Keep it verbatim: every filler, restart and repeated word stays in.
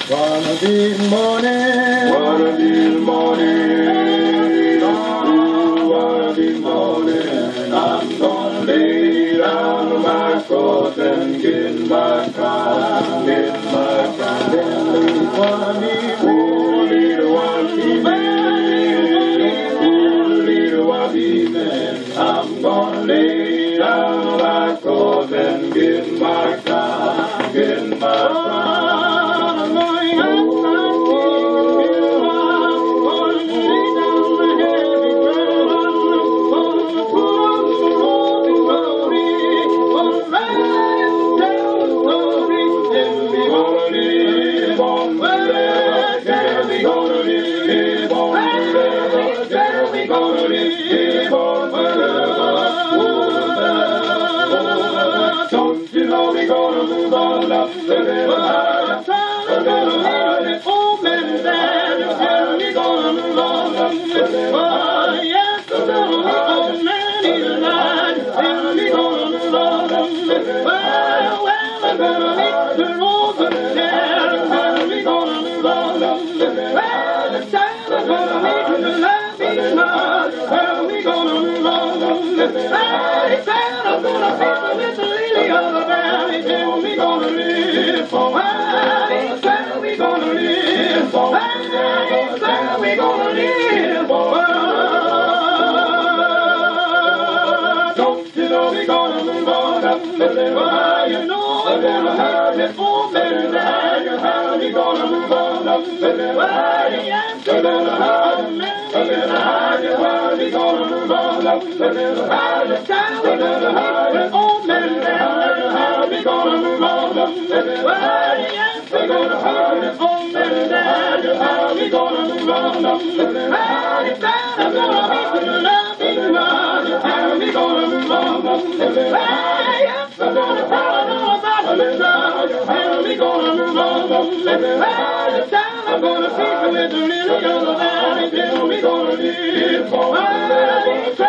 One of these mornings, One of these mornings, oh, one of these mornings, I'm gonna lay down my cross and get my crown, get my crown. then leave one evening, Oh, little one evening, oh, little one evening, I'm gonna lay down my cross and get my crown, get my crown. Don't you know we're gonna move on up a little higher, a little higher. oh man, Dad, we're gonna move on up a little higher. Yes, the little old man is alive, and we're gonna move on up a little higher. Well, we're gonna meet the rose of there, and we're gonna move on up a little higher. The time we're gonna meet the laughing smile, and we're gonna move on up a little higher. I'm gonna feast with the lily of the valley, till we gonna live for where till we gonna live for where till we gonna live for don't you know we gonna move on up a little higher, you know a little higher, oh man, there, how we gonna move on up a little higher, yes, a little higher, man, a little higher, how we gonna move on up a little higher, child, a little higher, oh man, there, how we gonna move on up a little higher, yes, we gonna higher, oh man, there, how we gonna move on up a little higher, child, I'm gonna meet the loving one, how we gonna move on up a little higher, yes, we're gonna tell all about the love, how we gonna move on up a little higher, child, I'm gonna feast with the lily of the valley, till we gonna live for